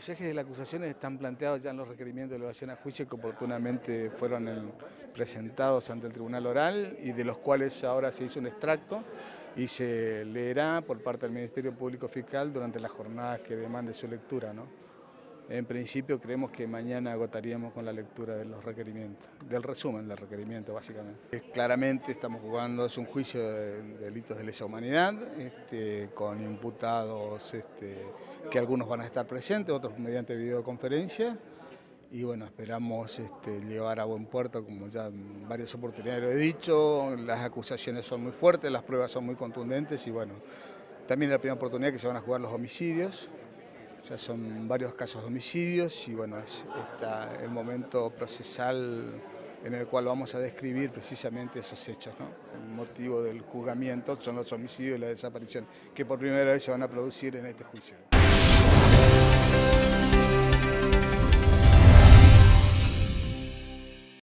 Los ejes de la acusación están planteados ya en los requerimientos de elevación a juicio que oportunamente fueron presentados ante el Tribunal Oral y de los cuales ahora se hizo un extracto y se leerá por parte del Ministerio Público Fiscal durante las jornadas que demande su lectura, ¿no? En principio creemos que mañana agotaríamos con la lectura de los requerimientos, del resumen del requerimiento básicamente. Claramente estamos jugando, es un juicio de delitos de lesa humanidad, con imputados que algunos van a estar presentes, otros mediante videoconferencia. Y bueno, esperamos llevar a buen puerto, como ya en varias oportunidades lo he dicho, las acusaciones son muy fuertes, las pruebas son muy contundentes y bueno, también es la primera oportunidad que se van a jugar los homicidios. Ya son varios casos de homicidios y bueno, está el momento procesal en el cual vamos a describir precisamente esos hechos, ¿no? El motivo del juzgamiento son los homicidios y la desaparición, que por primera vez se van a producir en este juicio.